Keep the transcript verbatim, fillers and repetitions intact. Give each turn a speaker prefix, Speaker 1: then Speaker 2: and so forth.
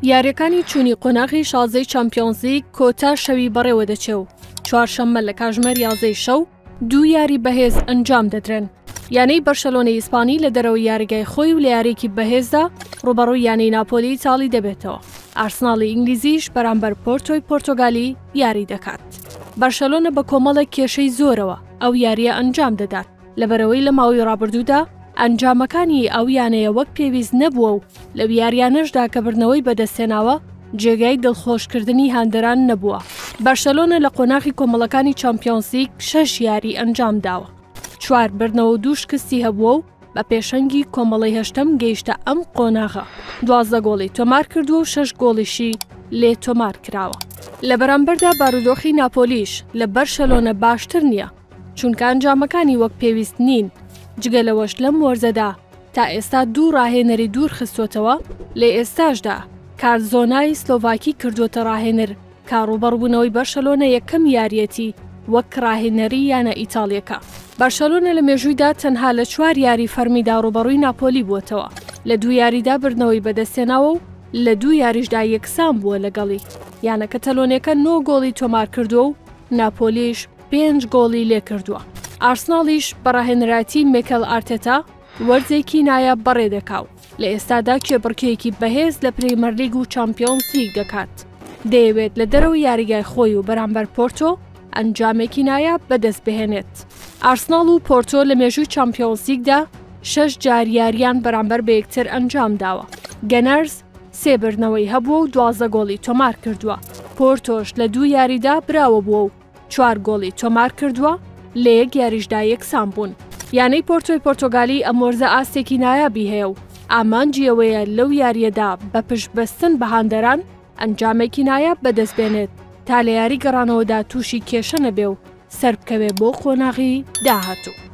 Speaker 1: یاریەکانی چوونی قۆناغی شازەی چەمپیۆنز لیگ کۆتا شەوی بەڕێوە دەچێ و چوارشەممە لە کاتژمێر یازدەی شەو دوو یاری بەهێز ئەنجام دەدرێن. یانەی بەرشەلۆنەی ئیسپانی لە دەرەوەی یاریگای خۆی و لە یاریێکی بەهێزدا ڕوبەڕووی یانەی ناپۆلی ئیتاڵی دەبێتەوە. ئارسناڵی ئینگلیزیش بەرامبەر پۆرتۆی پۆرتۆگالی یاری دەکات. بەرشەلۆنە بە کۆمەڵێک کێشەی زۆرەوە ئەو یاریە ئەنجام دەدات لەبەرەوەی لە ماوەی ڕابردوودا ئەنجامەکانی ئەو یانەیە وەک پێویست نەبووە و لەو یاریانەشدا کە بردنەوەی بەدەستێناوە جێگای دڵخۆشکردنی هاندەران نەبووە. بەرشەلۆنە لە قۆناغی کۆمەڵەکانی چەمپیۆنز لیگ شەش یاری ئەنجام داوە. چوار بردنەوە و دوو شکستی هەبووە و بە پێشەنگی کۆمەڵەی هەشتەم گەیشتە ئەم قۆناغە. دوازدە گۆڵی تۆمار کردووە و شەش گۆڵیشی لێ تۆمار کراوە. لە بەرامبەردا بارودۆخی ناپۆلیش لە بەرشەلۆنە باشتر نییە چونکە ئەنجامەکانی وەک پێویست نین. جگە لەوەش لەم وەرزەدا تا ئێستا دوو ڕاهێنەری دوور خستوتەوە. لە ئێستاشدا کارزۆنای سلۆڤاکی کردوتە ڕاهێنەر کە ڕوبەڕبوونەوەی بەرشەلۆنە یەکەم یاریەتی وەک ڕاهێنەری یانە ئیتاڵیەکە. بەرشەلۆنە لە مێژوویدا تەنها لە چوار یاری فەرمیدا ڕوبەڕووی ناپۆلی بووتەوە. لە دوو یاریدا بردنەوەی بەدەستێناوە و لە دوو یاریشدا یەکسان بووە لەگەڵی. یانە کەتەلۆنیەکە نۆ گۆڵی تۆمار کردووە و ناپۆلیش پێنج گۆڵی لێ کردووە. ئارسناڵیش بەڕاهێنراتی میکەل ئارتێتا وەرزێکی نایاب بەڕێ دەکاو. لە ئێستادا کێبڕکێکی بەهێز لە پرێمەر لیگ و چەمپیۆنز لیگ دەکات. دەیەوێت لە دەرەوەی یاریگای خۆی و بەرامبەر پۆرتۆ ئەنجامێکی نایاب بەدەست بهێنێت. ئارسناڵ و پۆرتۆ لە مێژووی چەمپیۆنز لیگدا شەش جار یاریان بەرامبەر بە یەکتر ئەنجام داوە. گەنەرز سێ بردنەوەی هەبووە و دوازدە گۆڵی تۆمار کردووە. پۆرتۆش لە دوو یاریدا براوە بووە و چوار گۆڵی تۆمار کردووە، لە یەک یاریشدا یەکسان بوون. یانەی پۆرتۆی پۆرتۆگالی ئەم وەرزە ئاستێکی نایابی هەیە و ئامانجیەوەیە لەو یاریەدا بە پشتبەستن بە هاندەران ئەنجامێکی نایاب بەدەست بێنێت تا لە یاری گەڕانەوەدا تووشی کێشە نەبێ و سەر بکەوێ بۆ قۆناغی داهاتوو.